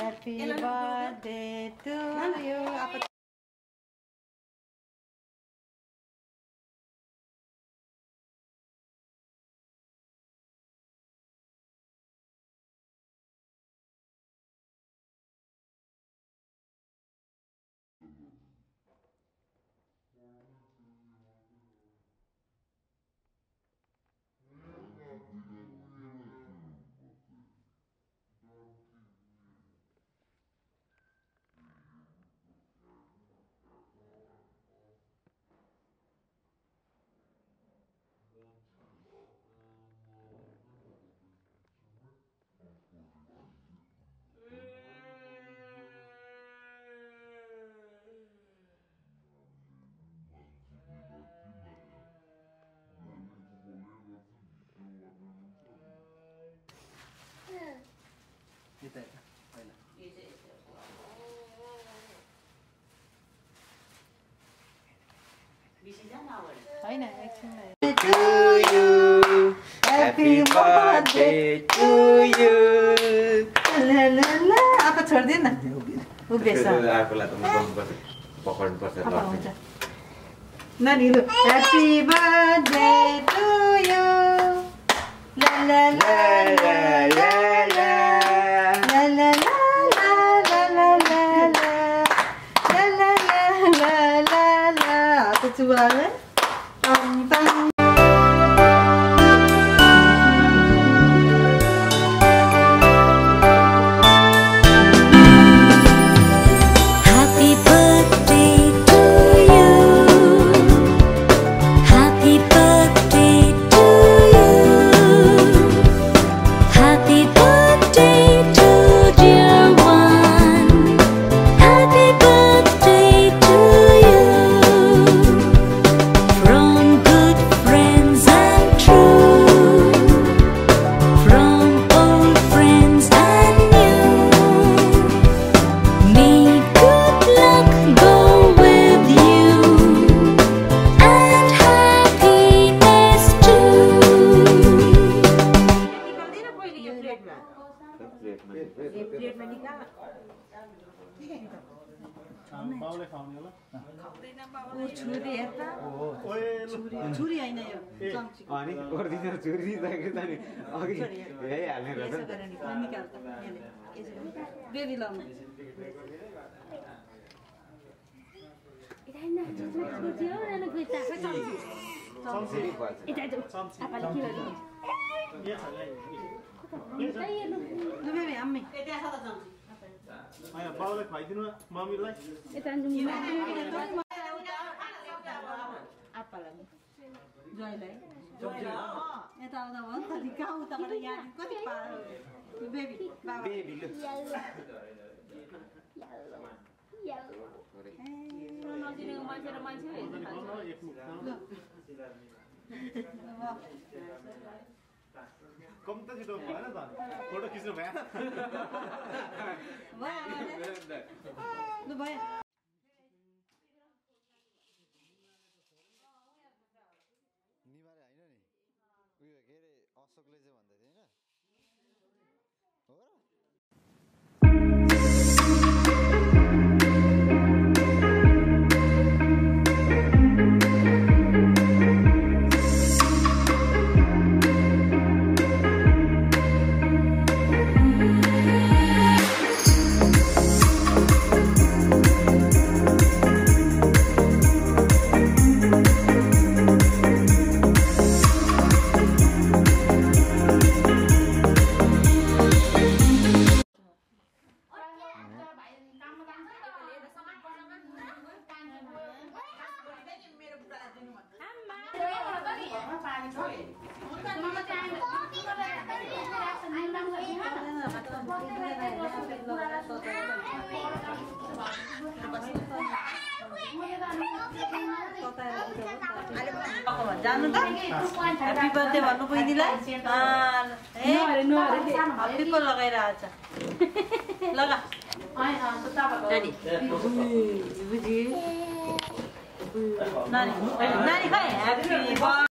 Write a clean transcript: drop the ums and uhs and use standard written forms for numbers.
Happy birthday to you. To you, happy birthday to you. La la la. Apa छोड्दिन न उभिएछ आफूलाई त पकड्नु पर्छ नानी लु happy birthday to you. La la la la la la la la la la la la la la la la la. Apa coba le? Bang. छुरी हैन यो चम्ची अनि ओर्दिन छुरी चाहिँ नि अघि हे हाल्ने रहेछ निकाल त बेबी लाउनु बेबी आम्मी हैन बाउले खुवाइदिनु मम्मीलाई जोइलाई यता आउँदा भयो नि त कहाँ उताबाट यहाँ कति पारो बेबी बाबा बेबी लु कम त छिटो भएन त फोटो खिच्नु भएन लु भयो अशोकले चाहिँ भन्दै थियो हैन जानु त ह्यापी बर्थडे भन्नु बहिनीलाई हप्पी पो लगाएर आछ लगा नानी नानी खै ह्यापी